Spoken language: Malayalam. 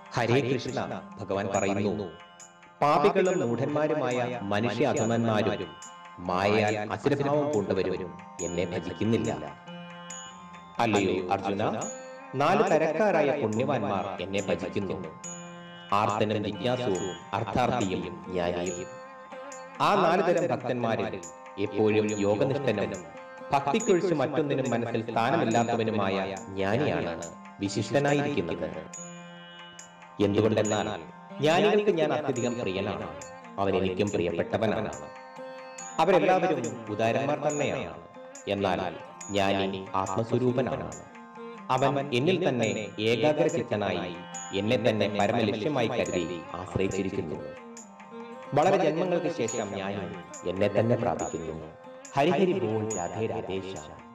ഹരേ കൃഷ്ണ. ഭഗവാൻ പറയുന്നു, പാപികളും മൂഢന്മാരുമായ മനുഷ്യ അധമന്മാരും മായയാൽ അസുരഭാവം പൂണ്ടവരും എന്നെ ഭജിക്കുന്നില്ല. അല്ലയോ അർജുന, 4 തരക്കാരായ പുണ്യവാന്മാർ എന്നെ ഭജിക്കുന്നു. ആർത്തനും ജിജ്ഞാസുവും അർത്ഥാർത്ഥിയും ജ്ഞാനിയും. ആ 4 തരം ഭക്തന്മാരിൽ എപ്പോഴും യോഗനിഷ്ഠനും ഭക്തിക്കൊഴിച്ച് മറ്റൊന്നിനും മനസ്സിൽ സ്ഥാനമില്ലാത്തവനുമായ ജ്ഞാനിയാണ് വിശിഷ്ടനായിരിക്കുന്നത്. എന്തുകൊണ്ടെന്നാൽ ജ്ഞാനികൾക്ക് ഞാൻ അത്യധികം പ്രിയനാണ്. അവൻ എനിക്കും പ്രിയപ്പെട്ടവനാണ്. അവരെല്ലാവരും ഉദാരന്മാർ തന്നെയാണ്. എന്നാൽ ജ്ഞാനി ആത്മസ്വരൂപനാണ്. അവൻ എന്നിൽ തന്നെ ഏകാഗ്രചിത്തനായി എന്നെ തന്നെ പരമലക്ഷ്യമായി കരുതി ആശ്രയിച്ചിരിക്കുന്നു. വളരെ ജന്മങ്ങൾക്ക് ശേഷം ഞാൻ എന്നെ തന്നെ പ്രാപിക്കുന്നു. ഹരി ഹരി ബോൾ. രാധേ രാധേശ്യാം.